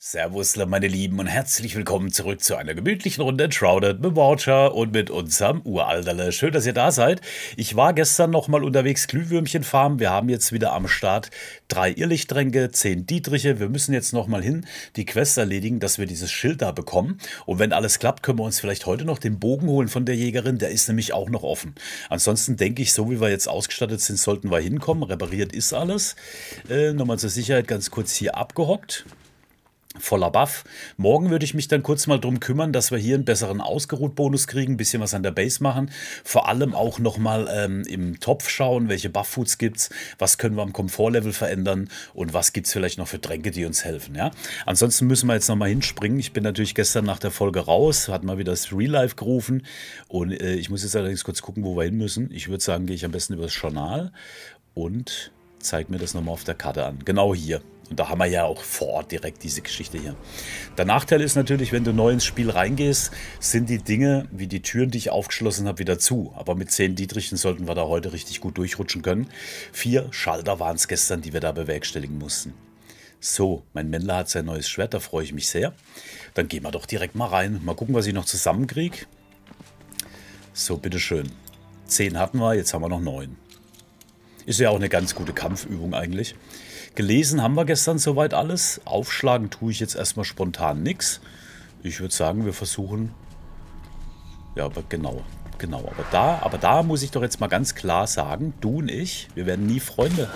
Servus, meine Lieben, und herzlich willkommen zurück zu einer gemütlichen Runde Shrouded mit Watcher und mit unserem Uralterle. Schön, dass ihr da seid. Ich war gestern noch mal unterwegs Glühwürmchen farmen. Wir haben jetzt wieder am Start 3 Irrlichttränke, 10 Dietriche. Wir müssen jetzt noch mal hin, die Quest erledigen, dass wir dieses Schild da bekommen. Und wenn alles klappt, können wir uns vielleicht heute noch den Bogen holen von der Jägerin. Der ist nämlich auch noch offen. Ansonsten denke ich, so wie wir jetzt ausgestattet sind, sollten wir hinkommen. Repariert ist alles. Nochmal zur Sicherheit ganz kurz hier abgehockt. Voller Buff. Morgen würde ich mich dann kurz mal drum kümmern, dass wir hier einen besseren Ausgeruht-Bonus kriegen, ein bisschen was an der Base machen. Vor allem auch nochmal im Topf schauen, welche Buff-Foods gibt es, was können wir am Komfortlevel verändern und was gibt es vielleicht noch für Tränke, die uns helfen. Ja? Ansonsten müssen wir jetzt nochmal hinspringen. Ich bin natürlich gestern nach der Folge raus, hat mal wieder das Real Life gerufen und ich muss jetzt allerdings kurz gucken, wo wir hin müssen. Ich würde sagen, gehe ich am besten über das Journal und zeige mir das nochmal auf der Karte an. Genau hier. Und da haben wir ja auch vor Ort direkt diese Geschichte hier. Der Nachteil ist natürlich, wenn du neu ins Spiel reingehst, sind die Dinge, wie die Türen, die ich aufgeschlossen habe, wieder zu. Aber mit 10 Dietrichen sollten wir da heute richtig gut durchrutschen können. 4 Schalter waren es gestern, die wir da bewerkstelligen mussten. So, mein Männler hat sein neues Schwert, da freue ich mich sehr. Dann gehen wir doch direkt mal rein. Mal gucken, was ich noch zusammenkriege. So, bitteschön. 10 hatten wir, jetzt haben wir noch 9. Ist ja auch eine ganz gute Kampfübung eigentlich. Gelesen haben wir gestern soweit alles. Aufschlagen tue ich jetzt erstmal spontan nichts. Ich würde sagen, wir versuchen... Ja, aber genau. Aber da muss ich doch jetzt mal ganz klar sagen, du und ich, wir werden nie Freunde.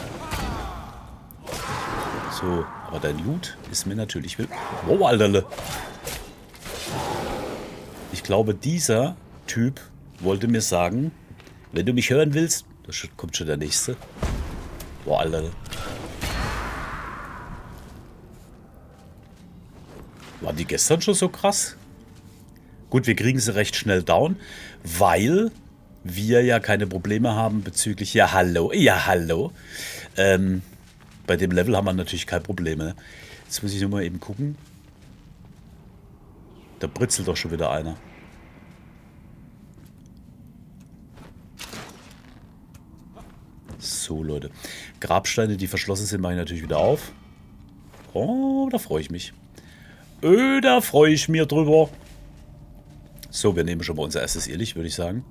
So, aber dein Loot ist mir natürlich... Wow, Alterle. Ich glaube, dieser Typ wollte mir sagen, wenn du mich hören willst, da kommt schon der nächste. Boah, Alterle. Waren die gestern schon so krass? Gut, wir kriegen sie recht schnell down, weil wir ja keine Probleme haben bezüglich... Ja, hallo. Bei dem Level haben wir natürlich keine Probleme. Jetzt muss ich nur mal eben gucken. Da britzelt doch schon wieder einer. So, Leute. Grabsteine, die verschlossen sind, mache ich natürlich wieder auf. Oh, da freue ich mich. Da freue ich mich drüber. So, wir nehmen schon mal unser erstes Irrlicht, würde ich sagen.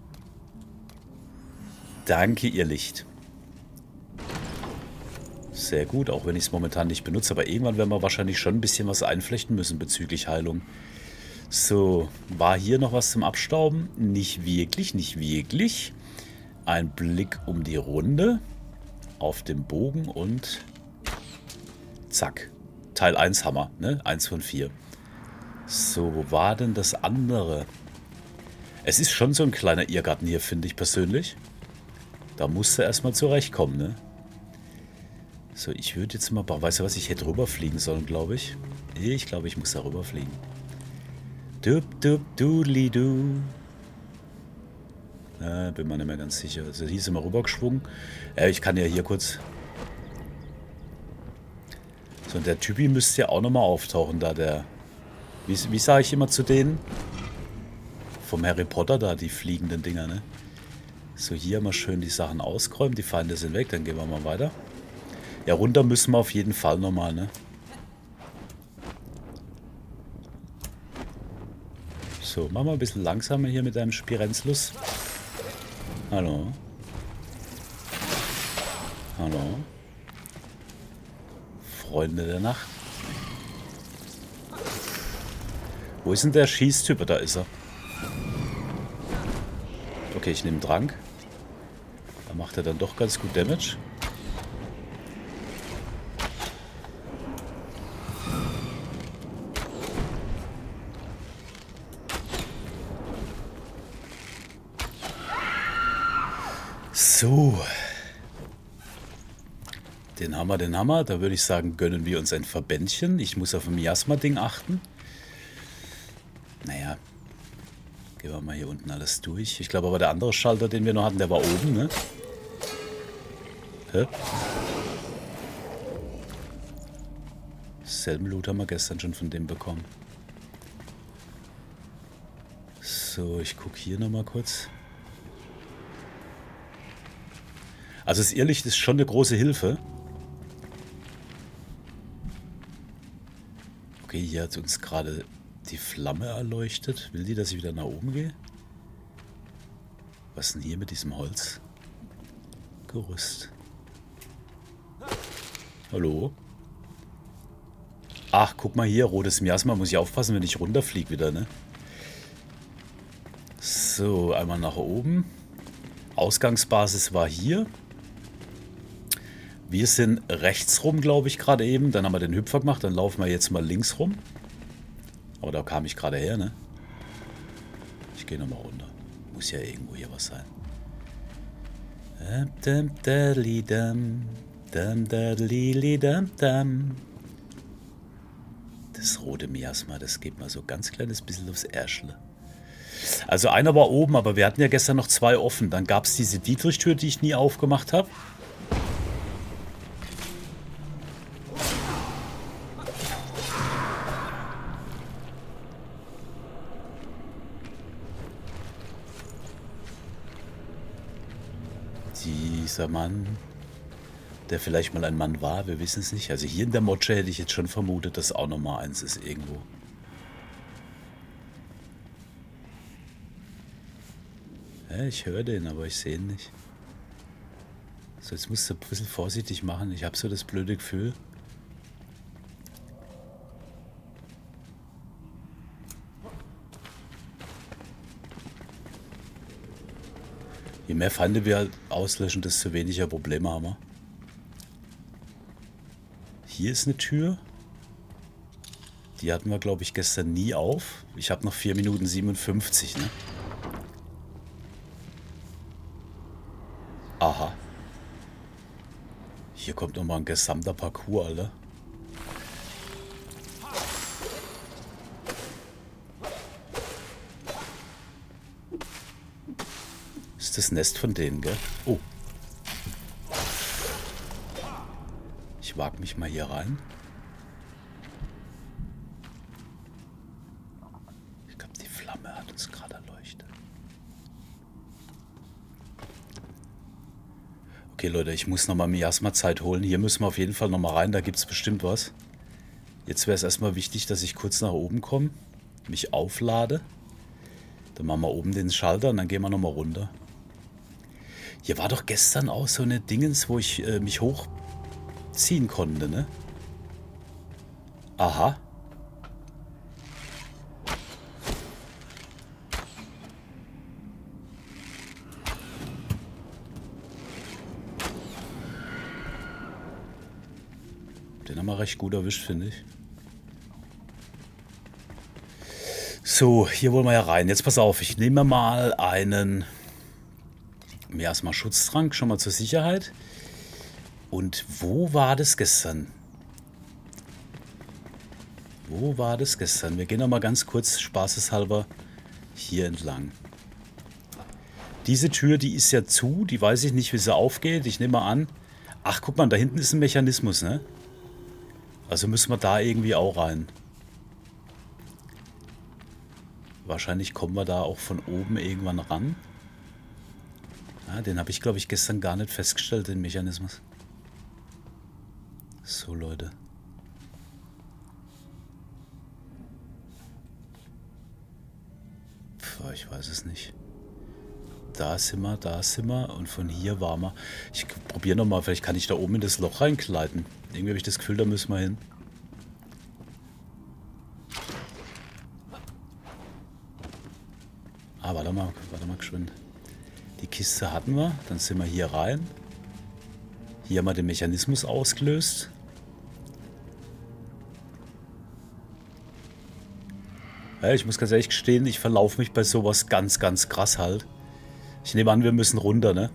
Danke, Irrlicht. Sehr gut, auch wenn ich es momentan nicht benutze. Aber irgendwann werden wir wahrscheinlich schon ein bisschen was einflechten müssen bezüglich Heilung. So, war hier noch was zum Abstauben? Nicht wirklich, nicht wirklich. Ein Blick um die Runde. Auf dem Bogen und... Zack. Teil 1 Hammer, ne? 1 von 4. So, wo war denn das andere? Es ist schon so ein kleiner Irrgarten hier, finde ich persönlich. Da musst du erstmal zurechtkommen, ne? So, ich würde jetzt mal... Weißt du was, ich hätte rüberfliegen sollen, glaube ich. Ich glaube, ich muss da rüberfliegen. Dudli-du. Bin mir nicht mehr ganz sicher. Also hier sind wir rübergeschwungen. Ich kann ja hier kurz... So, und der Typi müsste ja auch nochmal auftauchen, da der... Wie sage ich immer zu denen? Vom Harry Potter da, die fliegenden Dinger, ne? So, hier haben wir schön die Sachen ausgeräumt. Die Feinde sind weg, dann gehen wir mal weiter. Ja, runter müssen wir auf jeden Fall nochmal, ne? So, machen wir ein bisschen langsamer hier mit deinem Spirenzlus. Hallo. Hallo. Freunde der Nacht. Wo ist denn der Schießtyp? Da ist er. Okay, ich nehme Trank. Da macht er dann doch ganz gut Damage. So. Den Hammer. Da würde ich sagen, gönnen wir uns ein Verbändchen. Ich muss auf ein Miasma-Ding achten. Naja. Gehen wir mal hier unten alles durch. Ich glaube aber, der andere Schalter, den wir noch hatten, der war oben, ne? Hä? Selben Loot haben wir gestern schon von dem bekommen. So, ich gucke hier nochmal kurz. Also das Irrlicht ist schon eine große Hilfe. Okay, hier hat uns gerade die Flamme erleuchtet. Will die, dass ich wieder nach oben gehe? Was ist denn hier mit diesem Holzgerüst? Hallo? Ach, guck mal hier, rotes Miasma. Muss ich aufpassen, wenn ich runterfliege wieder, ne? So, einmal nach oben. Ausgangsbasis war hier. Wir sind rechts rum, glaube ich, gerade eben. Dann haben wir den Hüpfer gemacht. Dann laufen wir jetzt mal links rum. Aber da kam ich gerade her, ne? Ich gehe nochmal runter. Muss ja irgendwo hier was sein. Das rote Miasma, das geht mal so ganz kleines bisschen aufs Ärschle. Also einer war oben, aber wir hatten ja gestern noch 2 offen. Dann gab es diese Dietrich-Tür, die ich nie aufgemacht habe. Dieser Mann, der vielleicht mal ein Mann war, wir wissen es nicht. Also hier in der Modsche hätte ich jetzt schon vermutet, dass auch nochmal eins ist irgendwo. Ja, ich höre den, aber ich sehe ihn nicht. So, jetzt musst du ein bisschen vorsichtig machen. Ich habe so das blöde Gefühl. Je mehr Feinde wir halt auslöschen, desto weniger Probleme haben wir. Hier ist eine Tür. Die hatten wir, glaube ich, gestern nie auf. Ich habe noch 4 Minuten 57, ne? Aha. Hier kommt nochmal ein gesamter Parcours, Alter. Ist das Nest von denen, gell? Oh. Ich wage mich mal hier rein. Ich glaube, die Flamme hat uns gerade erleuchtet. Okay, Leute, ich muss nochmal Miasma-Zeit holen. Hier müssen wir auf jeden Fall nochmal rein. Da gibt es bestimmt was. Jetzt wäre es erstmal wichtig, dass ich kurz nach oben komme. Mich auflade. Dann machen wir oben den Schalter und dann gehen wir nochmal runter. Hier war doch gestern auch so eine Dingens, wo ich mich hochziehen konnte, ne? Aha. Den haben wir recht gut erwischt, finde ich. So, hier wollen wir ja rein. Jetzt pass auf, ich nehme mal einen erstmal Schutztrank, schon mal zur Sicherheit. Und wo war das gestern? Wo war das gestern? Wir gehen noch mal ganz kurz, spaßeshalber, hier entlang. Diese Tür, die ist ja zu. Die weiß ich nicht, wie sie aufgeht. Ich nehme mal an. Ach, guck mal, da hinten ist ein Mechanismus, ne? Also müssen wir da irgendwie auch rein. Wahrscheinlich kommen wir da auch von oben irgendwann ran. Ja, den habe ich, glaube ich, gestern gar nicht festgestellt, den Mechanismus. So, Leute. Puh, ich weiß es nicht. Da sind wir und von hier waren wir. Ich probiere nochmal, vielleicht kann ich da oben in das Loch reinkleiden. Irgendwie habe ich das Gefühl, da müssen wir hin. Ah, warte mal geschwind. Die Kiste hatten wir, dann sind wir hier rein. Hier haben wir den Mechanismus ausgelöst. Ja, ich muss ganz ehrlich gestehen, ich verlaufe mich bei sowas ganz, ganz krass halt. Ich nehme an, wir müssen runter, ne?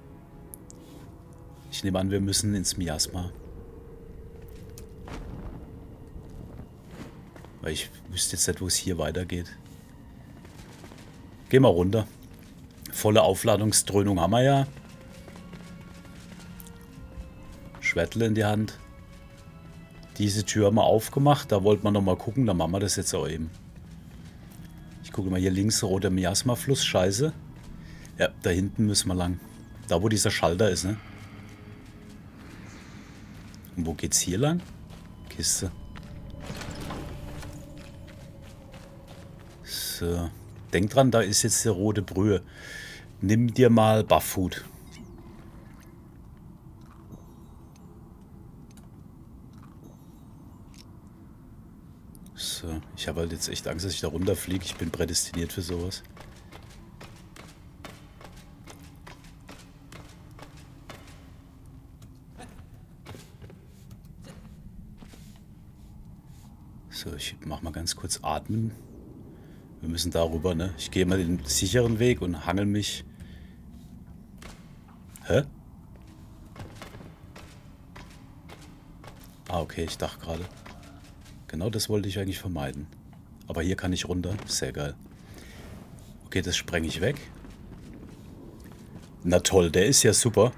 Ich nehme an, wir müssen ins Miasma. Weil ich wüsste jetzt nicht, wo es hier weitergeht. Gehen wir runter. Volle Aufladungsdröhnung haben wir ja. Schwertle in die Hand. Diese Tür haben wir aufgemacht. Da wollten wir nochmal gucken. Da machen wir das jetzt auch eben. Ich gucke mal hier links, roter Miasma-Fluss. Scheiße. Ja, da hinten müssen wir lang. Da, wo dieser Schalter ist, ne? Und wo geht's hier lang? Kiste. So. Denk dran, da ist jetzt die rote Brühe. Nimm dir mal Buff-Food. So. Ich habe halt jetzt echt Angst, dass ich da runterfliege. Ich bin prädestiniert für sowas. So, ich mach mal ganz kurz atmen. Wir müssen darüber, ne? Ich gehe mal den sicheren Weg und hangel mich. Hä? Ah, okay, ich dachte gerade. Genau das wollte ich eigentlich vermeiden. Aber hier kann ich runter. Sehr geil. Okay, das spreng ich weg. Na toll, der ist ja super.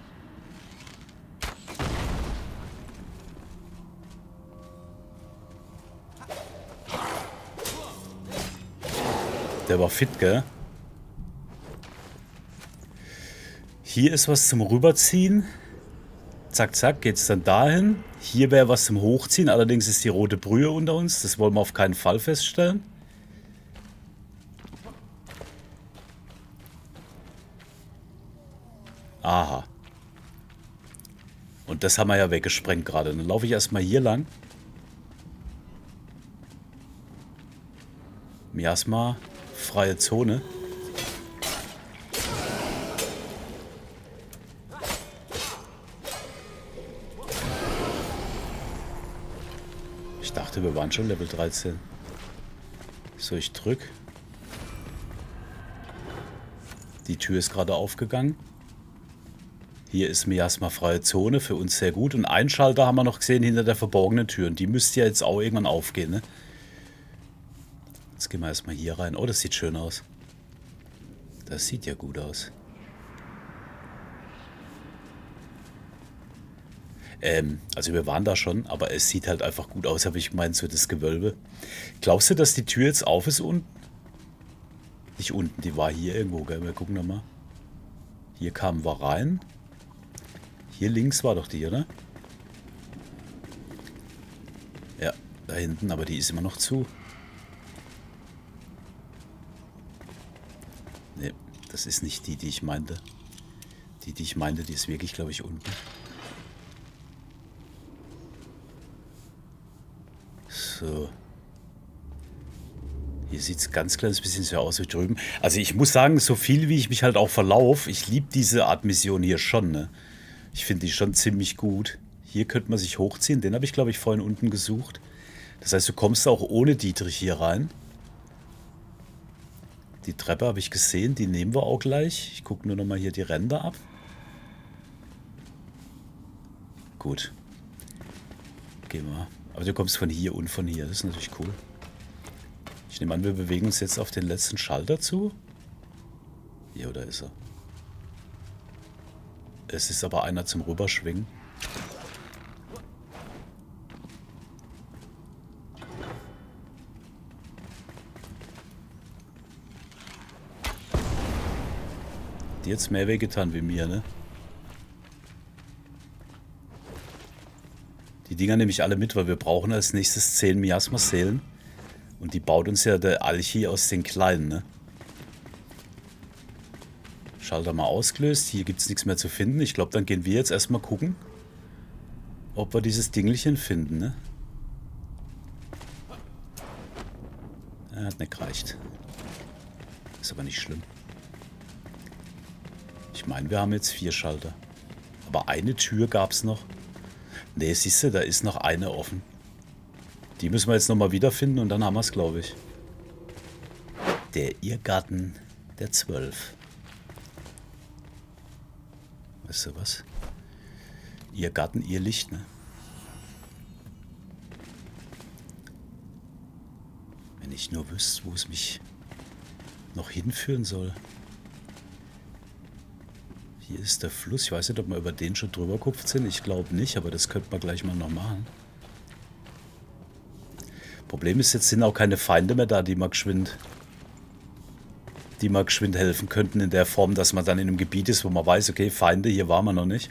Der war fit, gell? Hier ist was zum Rüberziehen. Zack, zack, geht's dann dahin. Hier wäre was zum Hochziehen. Allerdings ist die rote Brühe unter uns. Das wollen wir auf keinen Fall feststellen. Aha. Und das haben wir ja weggesprengt gerade. Dann laufe ich erstmal hier lang. Miasma, freie Zone. Ich dachte, wir waren schon Level 13. So, ich drück. Die Tür ist gerade aufgegangen. Hier ist Miasma freie Zone, für uns sehr gut. Und einen Schalter haben wir noch gesehen hinter der verborgenen Tür. Und die müsste ja jetzt auch irgendwann aufgehen, ne? Jetzt gehen wir erstmal hier rein. Oh, das sieht schön aus. Das sieht ja gut aus. Also wir waren da schon, aber es sieht halt einfach gut aus, habe ich gemeint, so das Gewölbe. Glaubst du, dass die Tür jetzt auf ist unten? Nicht unten, die war hier irgendwo, gell? Wir gucken nochmal. Hier kamen wir rein. Hier links war doch die, oder? Ja, da hinten, aber die ist immer noch zu. Ne, das ist nicht die, die ich meinte. Die ich meinte, die ist wirklich, glaube ich, unten. So. Hier sieht es ganz kleines bisschen so aus wie drüben. Also ich muss sagen, so viel wie ich mich halt auch verlaufe, ich liebe diese Art Mission hier schon, ne? Ich finde die schon ziemlich gut. Hier könnte man sich hochziehen. Den habe ich, glaube ich, vorhin unten gesucht. Das heißt, du kommst auch ohne Dietrich hier rein. Die Treppe habe ich gesehen, die nehmen wir auch gleich. Ich gucke nur noch mal hier die Ränder ab. Gut. Gehen wir. Aber du kommst von hier und von hier. Das ist natürlich cool. Ich nehme an, wir bewegen uns jetzt auf den letzten Schalter zu. Hier, da ist er. Es ist aber einer zum Rüberschwingen. Die jetzt mehr wehgetan wie mir, ne? Die Dinger nehme ich alle mit, weil wir brauchen als nächstes 10 Miasma-Seelen. Und die baut uns ja der Alchi aus den Kleinen, ne? Schalter mal ausgelöst. Hier gibt es nichts mehr zu finden. Ich glaube, dann gehen wir jetzt erstmal gucken, ob wir dieses Dingelchen finden, ne? Er hat nicht gereicht. Ist aber nicht schlimm. Ich meine, wir haben jetzt 4 Schalter. Aber eine Tür gab es noch. Ne, siehst du, da ist noch eine offen. Die müssen wir jetzt nochmal wiederfinden und dann haben wir es, glaube ich. Der Irrgarten der 12. Weißt du was? Ihr Garten, ihr Licht, ne? Wenn ich nur wüsste, wo es mich noch hinführen soll. Hier ist der Fluss. Ich weiß nicht, ob wir über den schon drüber gekupft sind. Ich glaube nicht, aber das könnte man gleich mal noch machen. Problem ist, jetzt sind auch keine Feinde mehr da, die mal geschwind helfen könnten in der Form, dass man dann in einem Gebiet ist, wo man weiß, okay, Feinde, hier waren wir noch nicht.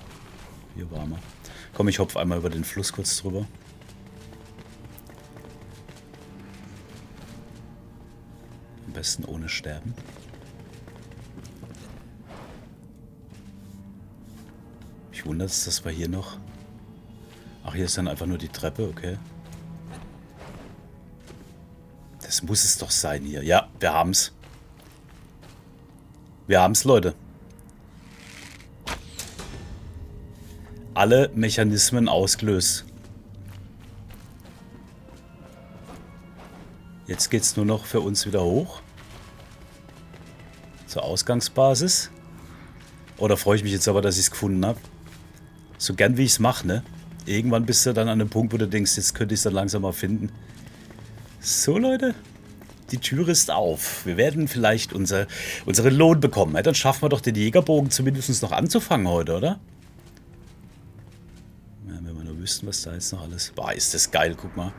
Hier waren wir. Komm, ich hopfe einmal über den Fluss kurz drüber. besten ohne Sterben. Ich wundere es, dass wir hier noch... Ach, hier ist dann einfach nur die Treppe, okay. Das muss es doch sein hier. Ja, wir haben's. Wir haben's, Leute. Alle Mechanismen ausgelöst. Jetzt geht's nur noch für uns wieder hoch. Zur Ausgangsbasis. Oh, da freue ich mich jetzt aber, dass ich es gefunden habe. So gern wie ich es mache, ne? Irgendwann bist du dann an einem Punkt, wo du denkst, jetzt könnte ich es dann langsam mal finden. So, Leute. Die Tür ist auf. Wir werden vielleicht unseren Lohn bekommen. Ja, dann schaffen wir doch den Jägerbogen zumindest noch anzufangen heute, oder? Ja, wenn wir nur wüssten, was da jetzt noch alles... Boah, ist das geil, guck mal.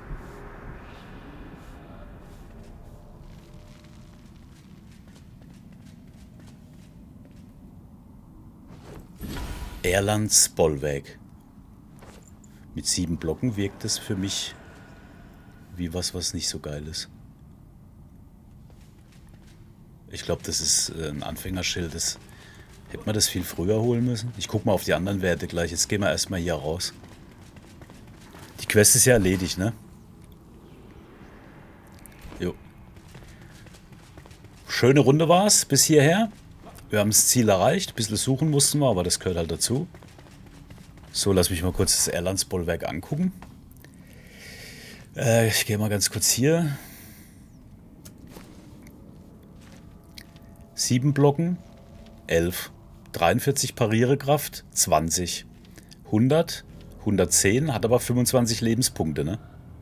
Erlands Bollwerk. Mit 7 Blocken wirkt es für mich wie was nicht so geil ist. Ich glaube, das ist ein Anfängerschild. Hätte man das viel früher holen müssen. Ich gucke mal auf die anderen Werte gleich. Jetzt gehen wir erstmal hier raus. Die Quest ist ja erledigt, ne? Jo. Schöne Runde war es bis hierher. Wir haben das Ziel erreicht. Ein bisschen suchen mussten wir, aber das gehört halt dazu. So, lass mich mal kurz das Erlands Bollwerk angucken. Ich gehe mal ganz kurz hier. 7 Blocken, 11. 43 Parierkraft, 20. 100, 110, hat aber 25 Lebenspunkte, ne?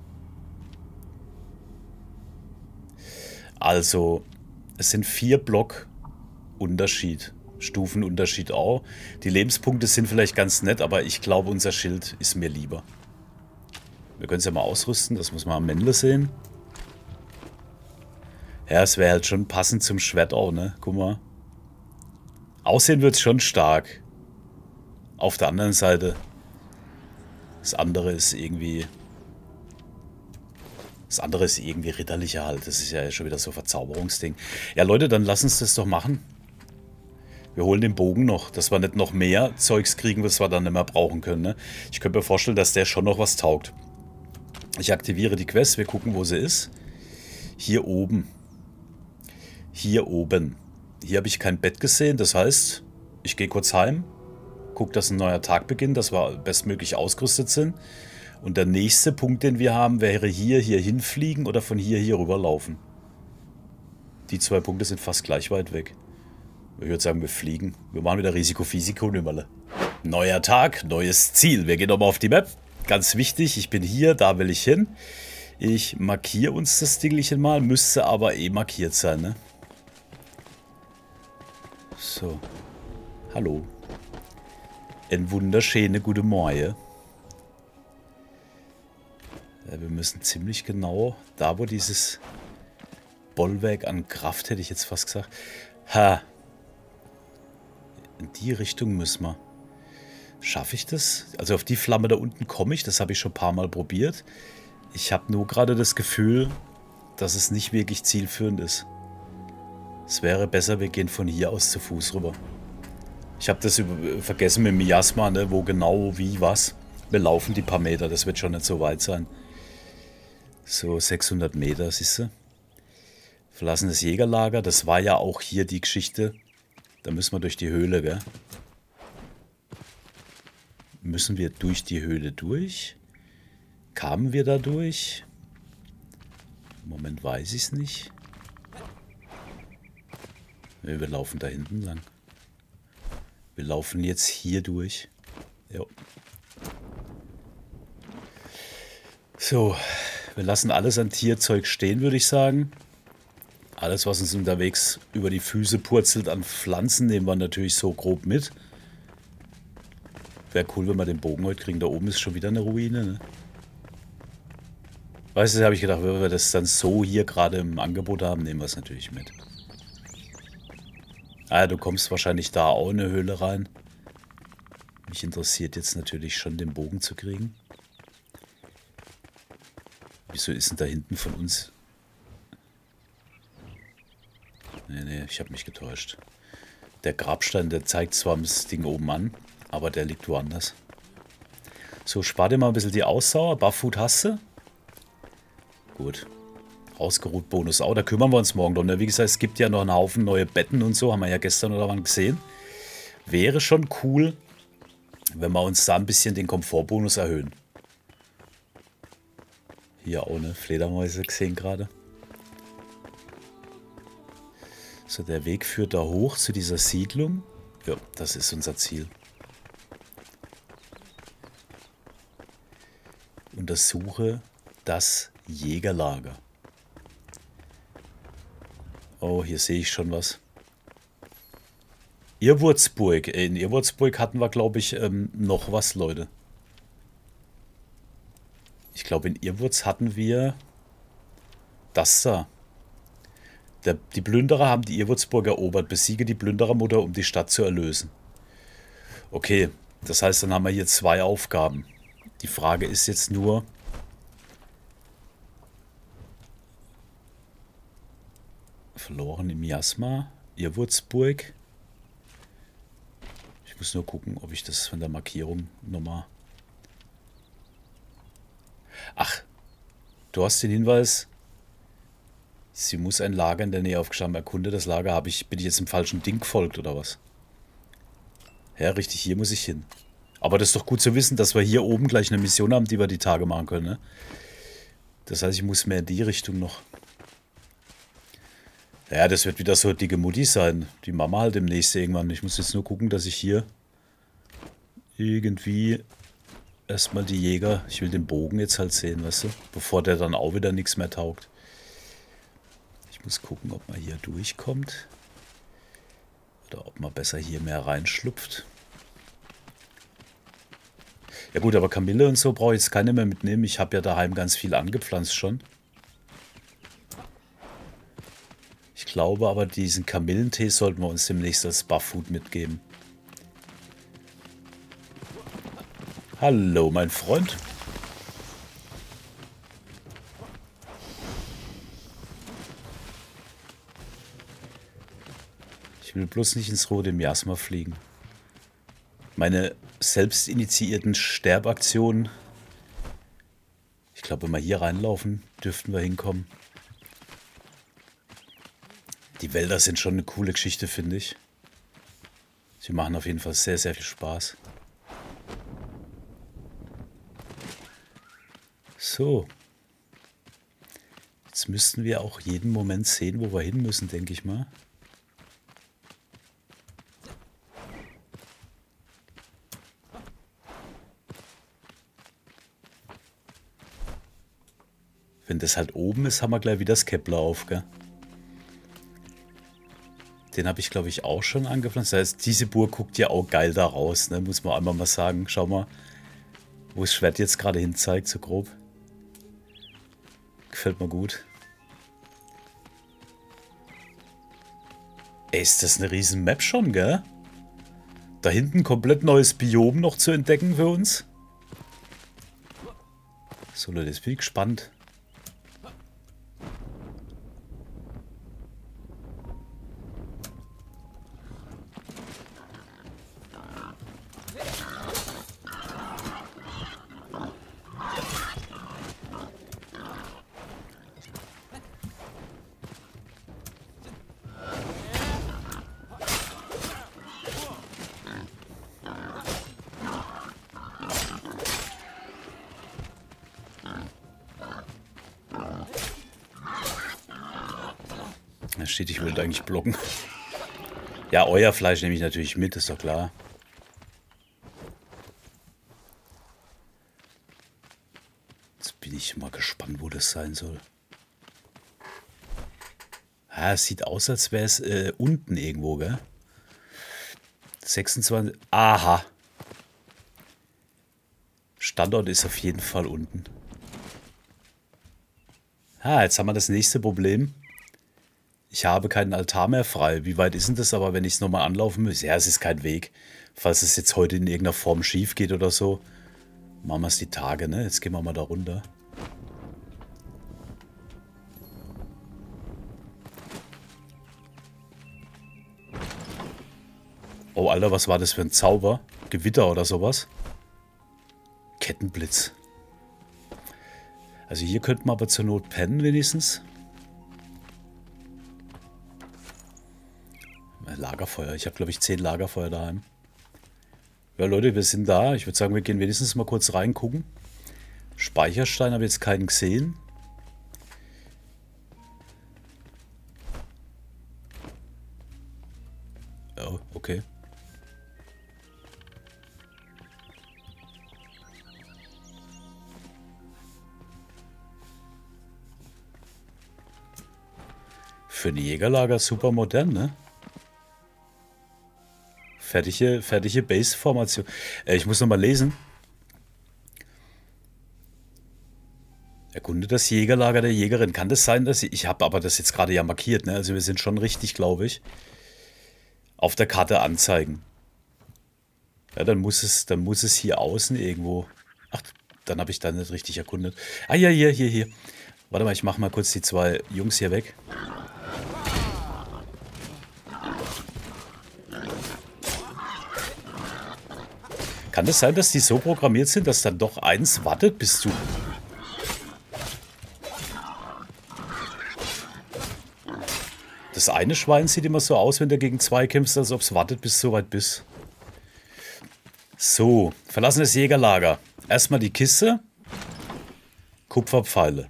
Also, es sind 4 Block Unterschied. Stufenunterschied auch. Die Lebenspunkte sind vielleicht ganz nett, aber ich glaube, unser Schild ist mir lieber. Wir können es ja mal ausrüsten, das muss man am Ende sehen. Ja, es wäre halt schon passend zum Schwert auch, ne? Guck mal. Aussehen wird es schon stark. Auf der anderen Seite. Das andere ist irgendwie... Das andere ist irgendwie ritterlicher halt. Das ist ja schon wieder so ein Verzauberungsding. Ja, Leute, dann lass uns das doch machen. Wir holen den Bogen noch, dass wir nicht noch mehr Zeugs kriegen, was wir dann nicht mehr brauchen können, ne? Ich könnte mir vorstellen, dass der schon noch was taugt. Ich aktiviere die Quest, wir gucken, wo sie ist. Hier oben. Hier oben. Hier habe ich kein Bett gesehen, das heißt, ich gehe kurz heim, gucke, dass ein neuer Tag beginnt, dass wir bestmöglich ausgerüstet sind. Und der nächste Punkt, den wir haben, wäre hier hinfliegen oder von hier rüberlaufen. Die 2 Punkte sind fast gleich weit weg. Ich würde sagen, wir fliegen. Wir machen wieder Risiko-Fisiko-Nimmerle. Neuer Tag, neues Ziel. Wir gehen nochmal auf die Map. Ganz wichtig, ich bin hier, da will ich hin. Ich markiere uns das Dingelchen mal, müsste aber eh markiert sein, ne? So. Hallo. Ein wunderschöne gute Morgen. Ja, wir müssen ziemlich genau, da wo dieses Bollwerk an Kraft, hätte ich jetzt fast gesagt. Ha. In die Richtung müssen wir. Schaffe ich das? Also auf die Flamme da unten komme ich, das habe ich schon ein paar Mal probiert. Ich habe nur gerade das Gefühl, dass es nicht wirklich zielführend ist. Es wäre besser, wir gehen von hier aus zu Fuß rüber. Ich habe das vergessen mit Miasma, ne? Wo genau, wie, was. Wir laufen die paar Meter, das wird schon nicht so weit sein. So 600 Meter, siehst du? Verlassenes Jägerlager, das war ja auch hier die Geschichte. Da müssen wir durch die Höhle, gell? Müssen wir durch die Höhle durch? Kamen wir da durch? Im Moment weiß ich es nicht. Nee, wir laufen da hinten lang. Wir laufen jetzt hier durch. Jo. So, wir lassen alles an Tierzeug stehen, würde ich sagen. Alles, was uns unterwegs über die Füße purzelt an Pflanzen, nehmen wir natürlich so grob mit. Wäre cool, wenn wir den Bogen heute kriegen. Da oben ist schon wieder eine Ruine, ne? Weißt du, habe ich gedacht, wenn wir das dann so hier gerade im Angebot haben, nehmen wir es natürlich mit. Ah ja, du kommst wahrscheinlich da auch in eine Höhle rein. Mich interessiert jetzt natürlich schon, den Bogen zu kriegen. Wieso ist denn da hinten von uns... Ne, ich habe mich getäuscht. Der Grabstein, der zeigt zwar das Ding oben an, aber der liegt woanders. So, spar dir mal ein bisschen die Ausdauer. Bufffood hast du? Gut. Ausgeruht Bonus auch. Da kümmern wir uns morgen drum. Wie gesagt, es gibt ja noch einen Haufen neue Betten und so. Haben wir ja gestern oder wann gesehen. Wäre schon cool, wenn wir uns da ein bisschen den Komfortbonus erhöhen. Hier auch eine Fledermäuse gesehen gerade. So, der Weg führt da hoch zu dieser Siedlung. Ja, das ist unser Ziel. Untersuche das Jägerlager. Oh, hier sehe ich schon was. Irrwurzburg. In Irrwurzburg hatten wir, glaube ich, noch was, Leute. Ich glaube, in Irrwurz hatten wir das da. Die Plünderer haben die Irrwurzburg erobert. Besiege die Plünderermutter, um die Stadt zu erlösen. Okay, das heißt, dann haben wir hier 2 Aufgaben. Die Frage ist jetzt nur... Verloren im Miasma, Irrwurzburg. Ich muss nur gucken, ob ich das von der Markierung nochmal... Ach, du hast den Hinweis... Sie muss ein Lager in der Nähe aufgeschlagen. Erkunde das Lager. Bin ich jetzt im falschen Ding gefolgt oder was? Ja, richtig, hier muss ich hin. Aber das ist doch gut zu wissen, dass wir hier oben gleich eine Mission haben, die wir die Tage machen können, ne? Das heißt, ich muss mehr in die Richtung noch. Ja, das wird wieder so dicke Mutti sein. Die Mama halt demnächst irgendwann. Ich muss jetzt nur gucken, dass ich hier irgendwie erstmal die Jäger... Ich will den Bogen jetzt halt sehen, weißt du? Bevor der dann auch wieder nichts mehr taugt. Ich muss gucken, ob man hier durchkommt. Oder ob man besser hier mehr reinschlupft. Ja gut, aber Kamille und so brauche ich jetzt keine mehr mitnehmen. Ich habe ja daheim ganz viel angepflanzt schon. Ich glaube aber, diesen Kamillentee sollten wir uns demnächst als Bufffood mitgeben. Hallo, mein Freund. Ich will bloß nicht ins rote Miasma fliegen. Meine selbst initiierten Sterbaktionen. Ich glaube, wenn wir hier reinlaufen, dürften wir hinkommen. Die Wälder sind schon eine coole Geschichte, finde ich. Sie machen auf jeden Fall sehr, sehr viel Spaß. So. Jetzt müssten wir auch jeden Moment sehen, wo wir hin müssen, denke ich mal. Wenn das halt oben ist, haben wir gleich wieder das Kepler auf, gell? Den habe ich, glaube ich, auch schon angepflanzt. Das heißt, diese Burg guckt ja auch geil da raus, ne? Muss man einmal mal sagen. Schau mal, wo das Schwert jetzt gerade hin zeigt, so grob. Gefällt mir gut. Ey, ist das eine riesen Map schon, gell? Da hinten komplett neues Biom noch zu entdecken für uns. So, Leute, jetzt bin ich gespannt. Da steht, ich wollte eigentlich blocken. Ja, euer Fleisch nehme ich natürlich mit, ist doch klar. Jetzt bin ich mal gespannt, wo das sein soll. Ah, es sieht aus, als wäre es unten irgendwo, gell? 26. Aha. Standort ist auf jeden Fall unten. Ah, jetzt haben wir das nächste Problem. Ich habe keinen Altar mehr frei. Wie weit ist denn das aber, wenn ich es nochmal anlaufen muss? Ja, es ist kein Weg. Falls es jetzt heute in irgendeiner Form schief geht oder so. Machen wir es die Tage, ne? Jetzt gehen wir mal da runter. Oh, Alter, was war das für ein Zauber? Gewitter oder sowas? Kettenblitz. Also hier könnten wir aber zur Not pennen wenigstens. Lagerfeuer. Ich habe, glaube ich, 10 Lagerfeuer daheim. Ja, Leute, wir sind da. Ich würde sagen, wir gehen wenigstens mal kurz reingucken. Speicherstein habe ich jetzt keinen gesehen. Oh, okay. Für ein Jägerlager super modern, ne? Fertige Base-Formation. Ich muss nochmal lesen. Erkunde das Jägerlager der Jägerin. Kann das sein, dass ich habe aber das jetzt gerade ja markiert, ne? Also wir sind schon richtig, glaube ich. Auf der Karte anzeigen. Ja, dann muss es hier außen irgendwo. Ach, dann habe ich da nicht richtig erkundet. Ah ja, hier. Warte mal, ich mache mal kurz die 2 Jungs hier weg. Kann das sein, dass die so programmiert sind, dass dann doch eins wartet, bis du... Das eine Schwein sieht immer so aus, wenn du gegen 2 kämpfst, als ob es wartet, bis du soweit bist. So, verlassenes Jägerlager. Erstmal die Kiste. Kupferpfeile.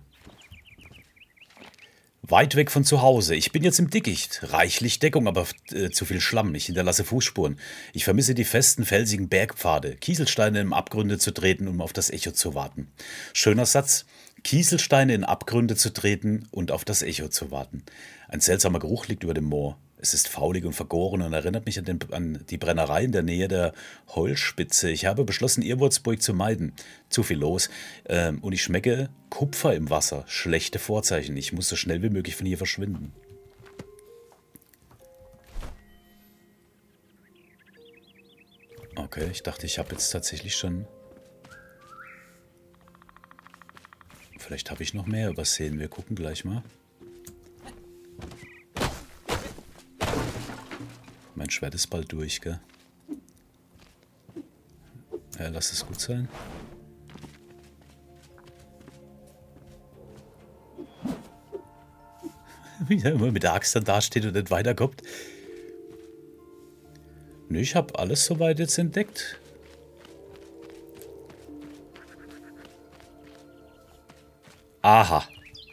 Weit weg von zu Hause. Ich bin jetzt im Dickicht. Reichlich Deckung, aber zu viel Schlamm. Ich hinterlasse Fußspuren. Ich vermisse die festen, felsigen Bergpfade. Kieselsteine in Abgründe zu treten, um auf das Echo zu warten. Schöner Satz. Kieselsteine in Abgründe zu treten und auf das Echo zu warten. Ein seltsamer Geruch liegt über dem Moor. Es ist faulig und vergoren und erinnert mich an die Brennerei in der Nähe der Heulspitze. Ich habe beschlossen, Irwurtsburg zu meiden. Zu viel los. Und ich schmecke Kupfer im Wasser. Schlechte Vorzeichen. Ich muss so schnell wie möglich von hier verschwinden. Okay, ich dachte, ich habe jetzt tatsächlich schon... Vielleicht habe ich noch mehr übersehen. Wir gucken gleich mal. Mein Schwert ist bald durch, gell? Ja, lass es gut sein. Wie er immer mit der Axt dann dasteht und nicht weiterkommt. Nö, ich habe alles soweit jetzt entdeckt. Aha.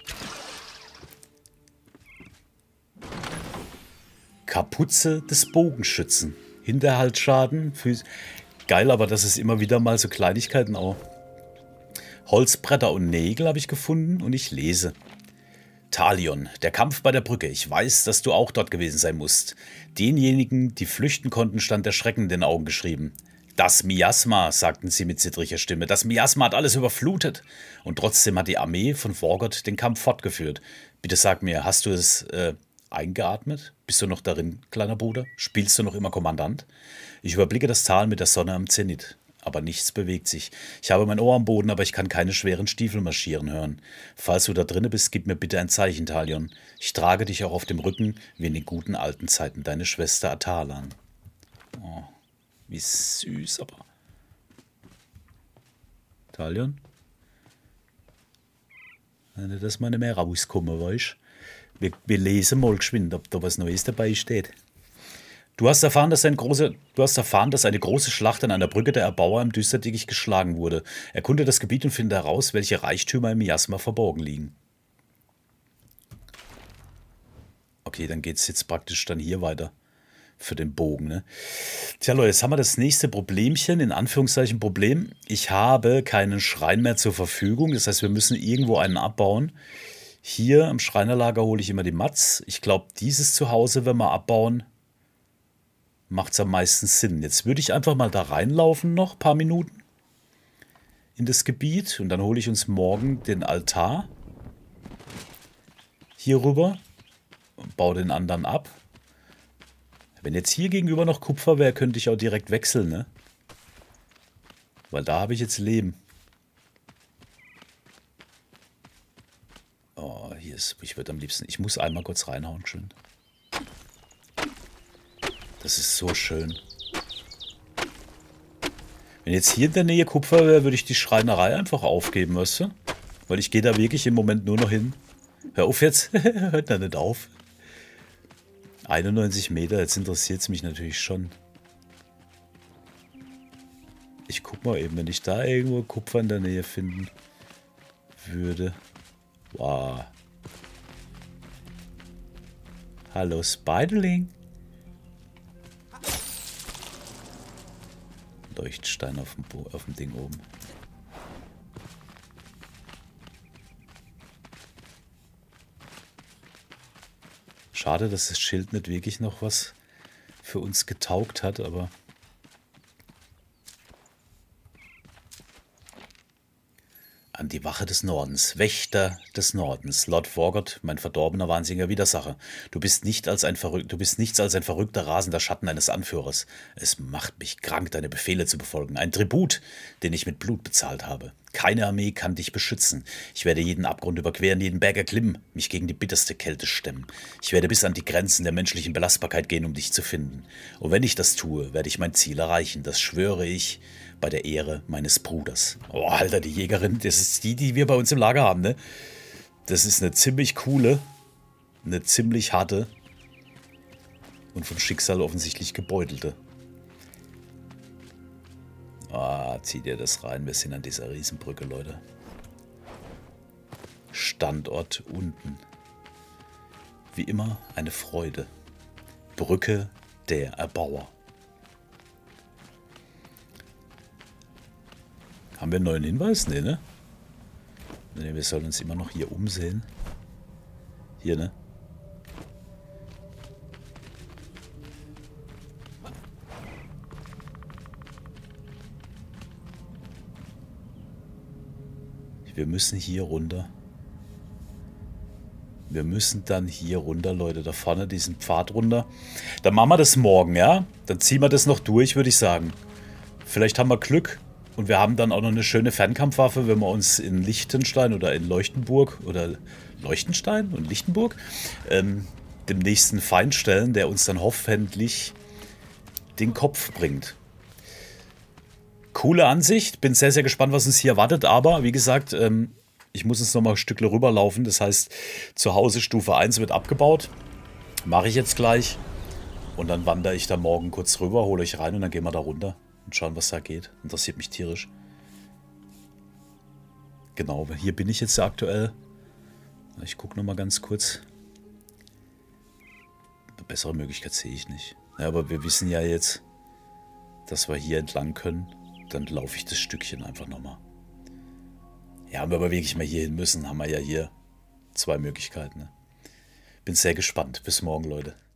Kapuze des Bogenschützen. Hinterhaltsschaden. Geil, aber das ist immer wieder mal so Kleinigkeiten auch. Holzbretter und Nägel habe ich gefunden und ich lese. Talion, der Kampf bei der Brücke. Ich weiß, dass du auch dort gewesen sein musst. Denjenigen, die flüchten konnten, stand der Schrecken in den Augen geschrieben. Das Miasma, sagten sie mit zittriger Stimme. Das Miasma hat alles überflutet. Und trotzdem hat die Armee von Vorgott den Kampf fortgeführt. Bitte sag mir, hast du es eingeatmet? Bist du noch darin, kleiner Bruder? Spielst du noch immer Kommandant? Ich überblicke das Tal mit der Sonne am Zenit. Aber nichts bewegt sich. Ich habe mein Ohr am Boden, aber ich kann keine schweren Stiefel marschieren hören. Falls du da drinne bist, gib mir bitte ein Zeichen, Talion. Ich trage dich auch auf dem Rücken, wie in den guten alten Zeiten, deine Schwester Atalan. Oh, wie süß, aber... Talion? Das mal nicht mehr rauskommen, weißt du? Wir lesen mal geschwind, ob da was Neues dabei steht. Du hast erfahren, dass eine große Schlacht an einer Brücke der Erbauer im Düsterdickicht geschlagen wurde. Erkunde das Gebiet und finde heraus, welche Reichtümer im Miasma verborgen liegen. Okay, dann geht es jetzt praktisch dann hier weiter. Für den Bogen, ne? Tja, Leute, jetzt haben wir das nächste Problemchen, in Anführungszeichen Problem. Ich habe keinen Schrein mehr zur Verfügung. Das heißt, wir müssen irgendwo einen abbauen. Hier im Schreinerlager hole ich immer die Mats. Ich glaube, dieses Zuhause, wenn wir abbauen, macht es am meisten Sinn. Jetzt würde ich einfach mal da reinlaufen noch ein paar Minuten in das Gebiet und dann hole ich uns morgen den Altar hier rüber und baue den anderen ab. Wenn jetzt hier gegenüber noch Kupfer wäre, könnte ich auch direkt wechseln, ne? Weil da habe ich jetzt Leben. Oh, hier ist, ich würde am liebsten, ich muss einmal kurz reinhauen, schön. Das ist so schön. Wenn jetzt hier in der Nähe Kupfer wäre, würde ich die Schreinerei einfach aufgeben, weißt du? Weil ich gehe da wirklich im Moment nur noch hin. Hör auf jetzt. Hört da nicht auf. 91 Meter, jetzt interessiert es mich natürlich schon. Ich guck mal eben, wenn ich da irgendwo Kupfer in der Nähe finden würde. Wow. Hallo Spiderling. Leuchtstein auf dem Ding oben. Schade, dass das Schild nicht wirklich noch was für uns getaugt hat, aber... An die Wache des Nordens, Wächter des Nordens, Lord Vorgott, mein verdorbener, wahnsinniger Widersacher. Du bist nichts als ein verrückter, rasender Schatten eines Anführers. Es macht mich krank, deine Befehle zu befolgen. Ein Tribut, den ich mit Blut bezahlt habe. Keine Armee kann dich beschützen. Ich werde jeden Abgrund überqueren, jeden Berg erklimmen, mich gegen die bitterste Kälte stemmen. Ich werde bis an die Grenzen der menschlichen Belastbarkeit gehen, um dich zu finden. Und wenn ich das tue, werde ich mein Ziel erreichen. Das schwöre ich bei der Ehre meines Bruders. Oh, Alter, die Jägerin, das ist die wir bei uns im Lager haben, ne? Das ist eine ziemlich coole, eine ziemlich harte und vom Schicksal offensichtlich gebeutelte. Ah, zieht ihr das rein. Wir sind an dieser Riesenbrücke, Leute. Standort unten. Wie immer eine Freude. Brücke der Erbauer. Haben wir einen neuen Hinweis? Nee, ne? Ne, wir sollen uns immer noch hier umsehen. Hier, ne? Wir müssen hier runter. Wir müssen dann hier runter, Leute. Da vorne diesen Pfad runter. Dann machen wir das morgen, ja? Dann ziehen wir das noch durch, würde ich sagen. Vielleicht haben wir Glück. Und wir haben dann auch noch eine schöne Fernkampfwaffe, wenn wir uns in Liechtenstein oder in Leuchtenburg oder Leuchtenstein und Lichtenburg dem nächsten Feind stellen, der uns dann hoffentlich den Kopf bringt. Coole Ansicht. Bin sehr, sehr gespannt, was uns hier erwartet. Aber, wie gesagt, ich muss jetzt nochmal ein Stückchen rüberlaufen. Das heißt, zu Hause Stufe 1 wird abgebaut. Mache ich jetzt gleich. Und dann wandere ich da morgen kurz rüber, hole euch rein und dann gehen wir da runter. Und schauen, was da geht. Interessiert mich tierisch. Genau, hier bin ich jetzt ja aktuell. Ich gucke nochmal ganz kurz. Eine bessere Möglichkeit sehe ich nicht. Ja, aber wir wissen ja jetzt, dass wir hier entlang können. Dann laufe ich das Stückchen einfach nochmal. Ja, wenn wir aber wirklich mal hier hin müssen, haben wir ja hier 2 Möglichkeiten. Ne? Bin sehr gespannt. Bis morgen, Leute.